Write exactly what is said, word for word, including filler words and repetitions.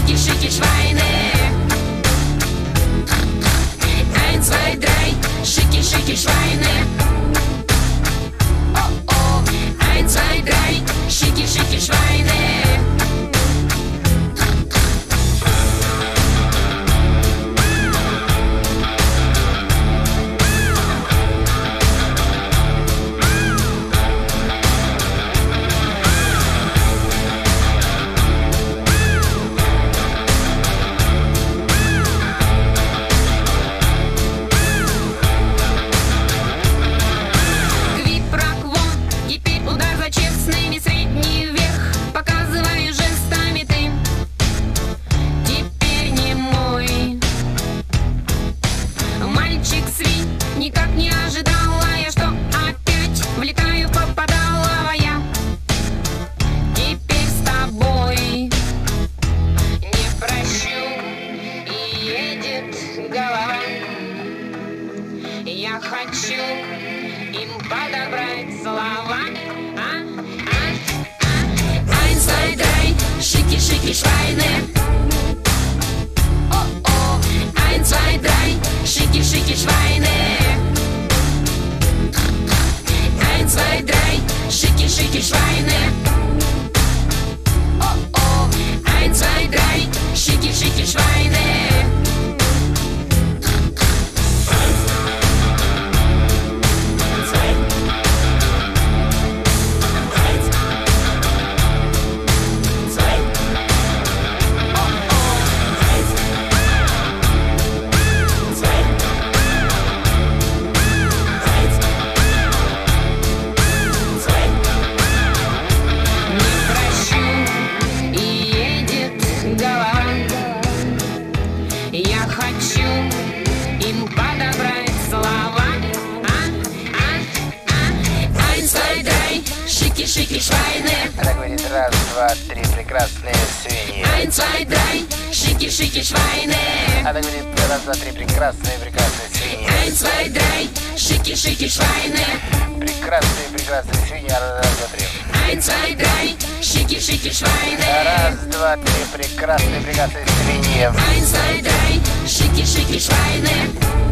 шики, Schweine. Eins, zwei, drei, schicki, schicki, Schweine. Oh, oh. Eins, zwei, drei, schicki, schicki, Schweine. Никак не ожидала я, что опять влетаю, попадала я. Теперь с тобой не прощу, и едет голова. Я хочу им подобрать слова. А? А? А? Eins, zwei, drei, schicki, schicki, Schweine. Oh, oh. Eins, zwei, drei, schicki, schicki, Schweine. Eins, zwei, drei, schicki, schicki, Schweine. Oh, oh. Eins, zwei, drei, schicki, schicki, Schweine. Я хочу им подобрать слова. А? А? А? Eins, zwei, drei, schicki, schicki, Schweine. Она говорит: раз, два, три, прекрасные свиньи. Eins, zwei, drei, schicki, schicki, Schweine. Она говорит: раз, два, три, прекрасные, прекрасные свиньи. Eins, zwei, drei, schicki, schicki, Schweine. Прекрасные, прекрасные свиньи. Раз, два, три. Eins, zwei, drei, schicki, schicki, Schweine. Раз, два, три, прекрасные, прекрасные свиньи. Eins, zwei, drei, schicki, schicki, Schweine.